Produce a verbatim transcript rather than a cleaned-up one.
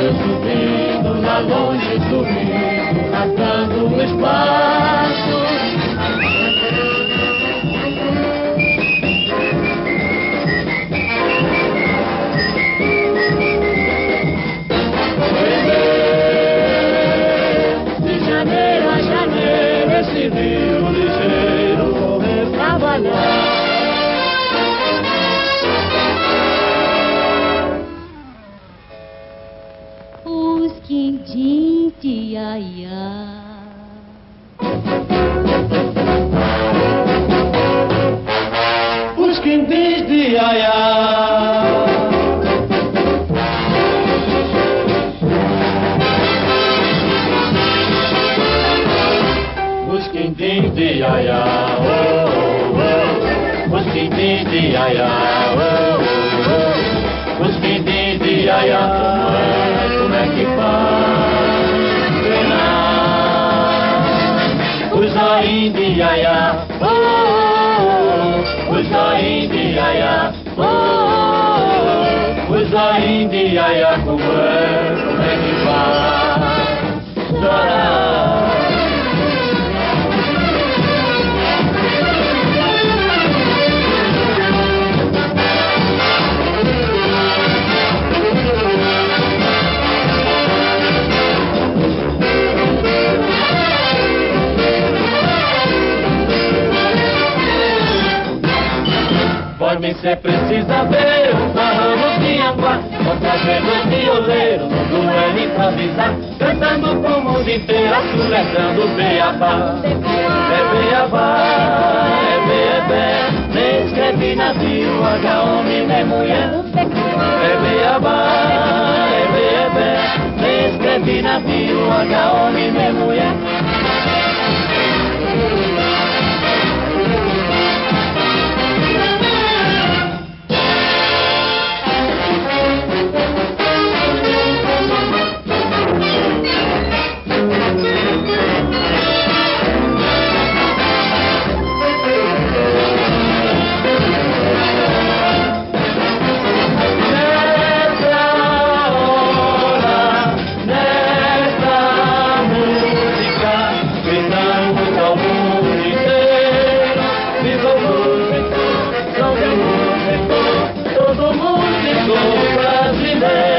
eu subindo, lá longe subindo, rasgando o espaço. De janeiro a janeiro, esse rio ligeiro correu trabalhar. Os quindim de Iaiá. Os quindins de Iaiá. Os quindins de Iaiá, oh, oh, oh. Os quindins de Iaiá, oh, oh, oh. Os quindins de Iaiá, como é que faz penar? Os zoinhos de Iaiá, oh, oh, oh. Os zoinhos de Iaiá, oh, oh, oh. Os zoinhos de Iaiá, como é, como é que faz chorar? Pode ser precisa ver um barrano de água, ou trazendo o violeiro no duelo improvisar, cantando com o mundo inteiro, soletrando beabá. É beabá, é beabé, nem escreve navio, H homem nem mulher. É beabá, é beabé, nem escreve navio, H homem nem mulher. Todo mundo ficou brasileiro.